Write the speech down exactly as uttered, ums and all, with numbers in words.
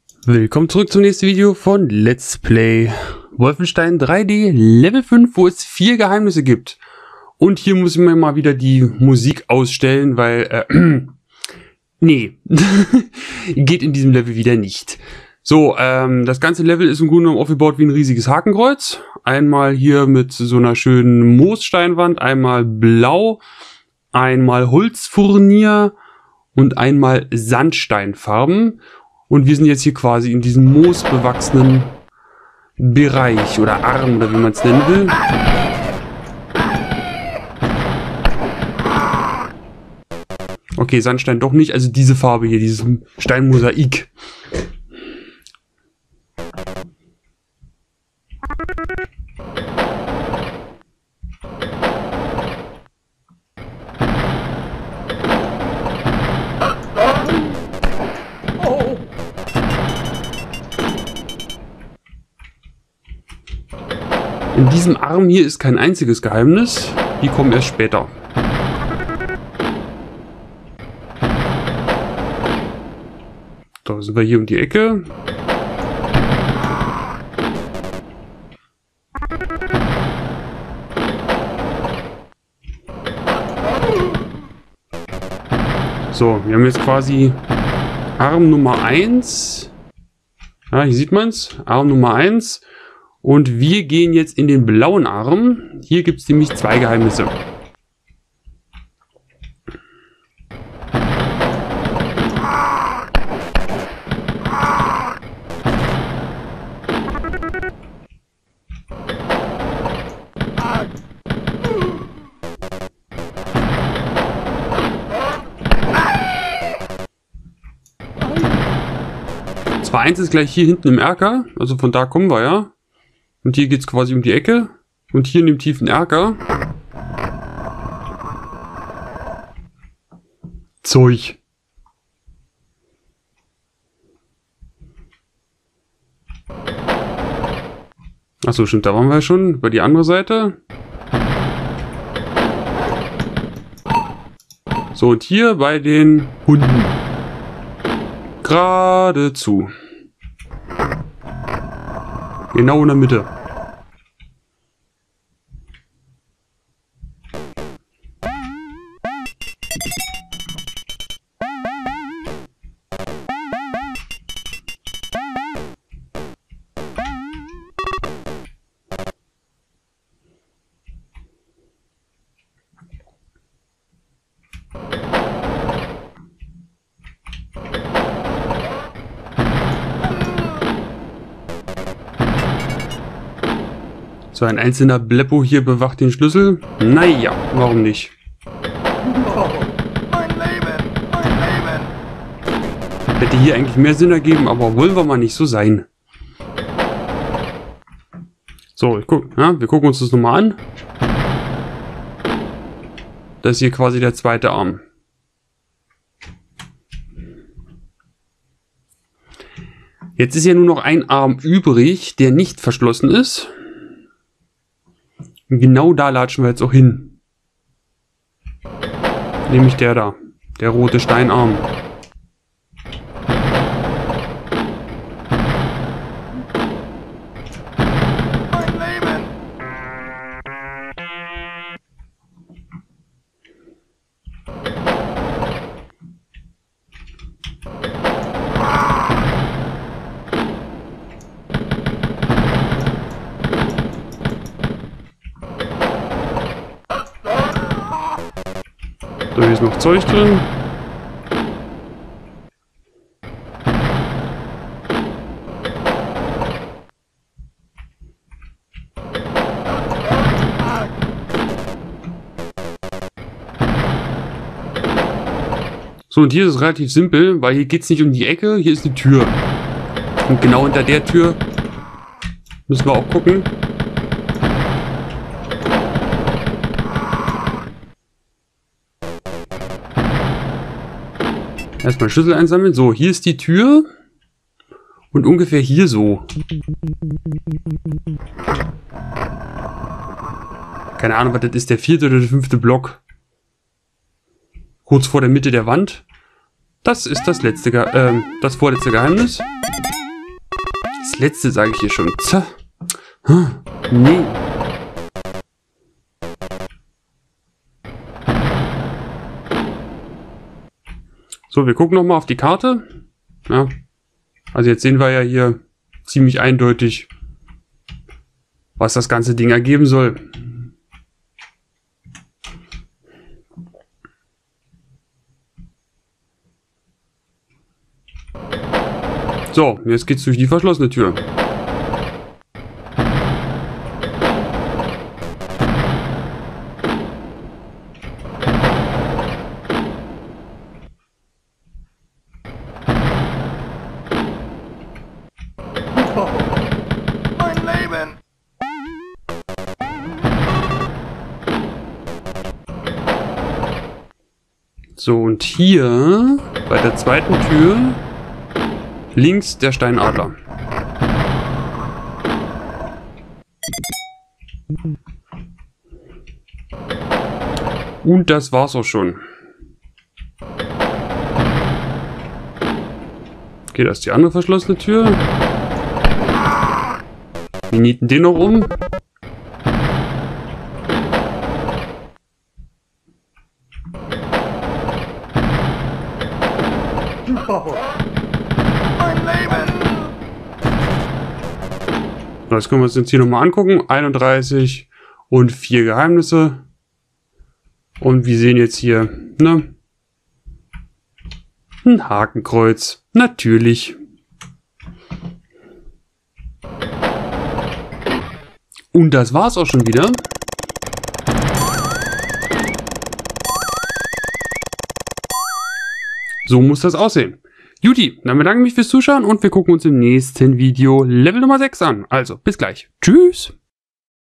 Willkommen zurück zum nächsten Video von Let's Play Wolfenstein drei D Level fünf, wo es vier Geheimnisse gibt. Und hier muss ich mir mal wieder die Musik ausstellen, weil, äh, nee, geht in diesem Level wieder nicht. So, ähm, das ganze Level ist im Grunde genommen aufgebaut wie ein riesiges Hakenkreuz. Einmal hier mit so einer schönen Moossteinwand, einmal blau, einmal Holzfurnier und einmal Sandsteinfarben. Und wir sind jetzt hier quasi in diesem moosbewachsenen Bereich oder Arm oder wie man es nennen will. Okay, Sandstein doch nicht, also diese Farbe hier, dieses Steinmosaik. In diesem Arm hier ist kein einziges Geheimnis. Die kommen erst später. Da sind wir hier um die Ecke. So, wir haben jetzt quasi Arm Nummer eins. Ja, hier sieht man es. Arm Nummer eins. Und wir gehen jetzt in den blauen Arm. Hier gibt es nämlich zwei Geheimnisse. Zwar eins ist gleich hier hinten im Erker, also von da kommen wir ja. Und hier geht es quasi um die Ecke. Und hier in dem tiefen Erker. Zeug. Achso, stimmt, da waren wir schon. Über die andere Seite. So, und hier bei den Hunden. Geradezu. Genau in der Mitte. So, ein einzelner Bleppo hier bewacht den Schlüssel. Naja, warum nicht? Oh, mein Leben, mein Leben. Hätte hier eigentlich mehr Sinn ergeben, aber wollen wir mal nicht so sein. So, ich guck, ja, wir gucken uns das nochmal an. Das ist hier quasi der zweite Arm. Jetzt ist ja nur noch ein Arm übrig, der nicht verschlossen ist. Und genau da latschen wir jetzt auch hin. Nämlich der da. Der rote Steinarm. Mein Leben. So, hier ist noch Zeug drin. So, und hier ist es relativ simpel, weil hier geht es nicht um die Ecke, hier ist eine Tür. Und genau hinter der Tür müssen wir auch gucken. Erstmal Schlüssel einsammeln. So, hier ist die Tür. Und ungefähr hier so. Keine Ahnung, was das ist. Der vierte oder der fünfte Block. kurz vor der Mitte der Wand. Das ist das letzte, Ge äh, das vorletzte Geheimnis. Das letzte sage ich hier schon. Tja. Nee. So, wir gucken nochmal auf die Karte. Ja. Also jetzt sehen wir ja hier ziemlich eindeutig, was das ganze Ding ergeben soll. So, jetzt geht's durch die verschlossene Tür. Mein Leben! So, und hier bei der zweiten Tür links der Steinadler. Und das war's auch schon. Okay, das ist die andere verschlossene Tür. Wir nieten den noch um. Mein Leben! Das können wir uns jetzt hier nochmal angucken. einunddreißig und vier Geheimnisse. Und wir sehen jetzt hier, ne? Ein Hakenkreuz. Natürlich. Und das war's auch schon wieder. So muss das aussehen. Juti, dann bedanke ich mich fürs Zuschauen und wir gucken uns im nächsten Video Level Nummer sechs an. Also, bis gleich. Tschüss.